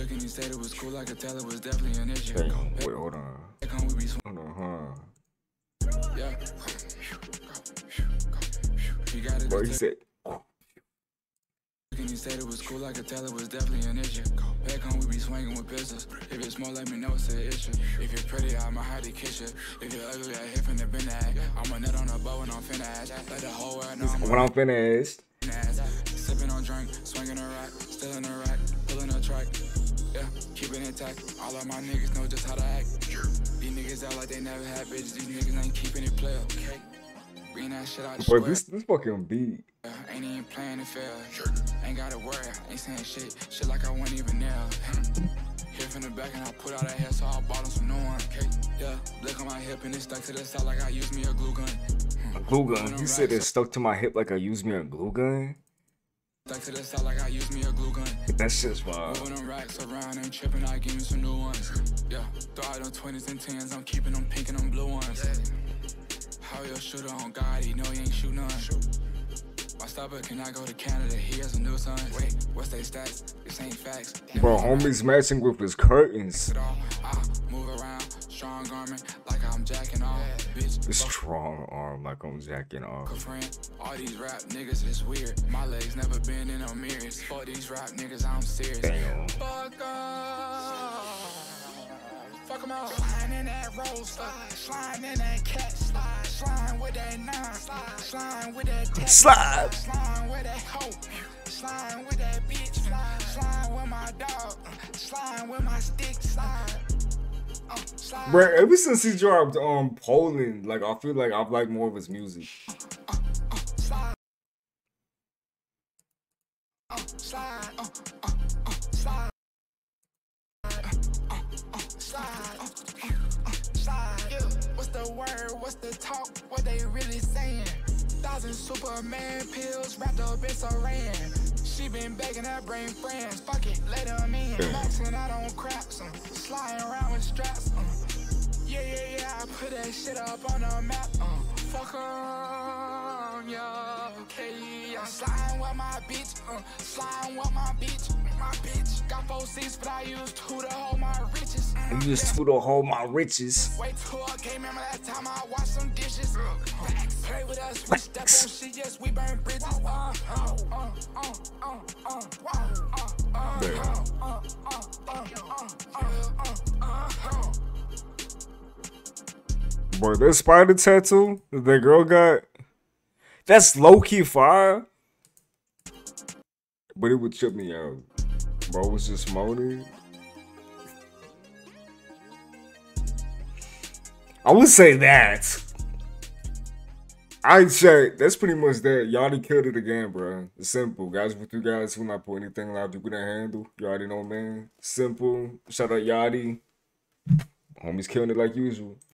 and he said it was cool, I could tell it was definitely an issue. Damn, wait, hold on. Hold on, Yeah. You got it. Bro, he said. And he said it was cool, I could tell it was definitely an issue. Back home, we be swinging with pistols. If it's small, let me know it's an issue. If you're pretty, I'ma hide the kiss you. If you're ugly, I hit from the bin that. I'm a nut on a bow and I'm finna ass. Let the whole world know When I'm finished. Sipping on drink, swinging a rack, still in a rack, pulling a track. Yeah, keep it intact. All of my niggas know just how to act. These niggas act like they never had bitches. These niggas ain't keeping it player. Okay? Bring that shit out. Bro, this fucking beat. Ain't even playing it fair. Ain't gotta worry. Ain't saying shit like I wasn't even there. Hit from the back and I put out that hair, so I bought him some new one. Okay? Yeah, look on my hip and it stuck to the side like I used me a glue gun. A glue gun? You said it stuck to my hip like I used me a glue gun? Stuck to the side like I used me a glue gun. That shit's wild. Moving them racks around, ain't tripping, I give me some new ones. Yeah, throw out them 20s and 10s, I'm keeping them pink and them blue ones. How your shooter on God, he know he ain't shoot none. My stopper cannot go to Canada, he has a new son. Wait, what's they stats? This ain't facts. Bro, homie's matching with his curtains. I move around, strong arming like I'm jacking off. Bitch, strong arm like I'm jacking off. All these rap niggas is weird. My legs never been in no mirrors. Fuck these rap niggas, I'm serious. Damn. Fuck off. Fuck them all. Sliding in that rose slide, sliding in that cat slide, sliding with that nine, sliding with that tech, sliding with that hoe, sliding with that bitch, sliding with my dog, sliding with my stick, slide. Bro, ever since he dropped Poland, like I feel like I've liked more of his music. What's the word? What's the talk? What they really saying? 1,000 Superman pills wrapped up in saran. She been begging her brain friends. Fuck it, let them in. Maxing out on craps, sliding around with straps. Yeah, I put that shit up on the map. Fuck on, yeah, okay. I'm sliding with my bitch, sliding with my bitch. My bitch got 4 seats, but I used 2 to hold my riches. You used 2 to hold my riches. Wait till I came, remember that time I washed some dishes. Play with us, we step on shit, yes, we burn bridges. Boy, that spider tattoo that that girl got, that's low-key fire. But it would trip me out. Bro was just moaning. I would say that. I'd say that's pretty much that. Yachty killed it again, bro. It's simple. Guys with you guys who not put anything live you couldn't handle. You already know, man. Simple. Shout out Yachty. Homie's killing it like usual.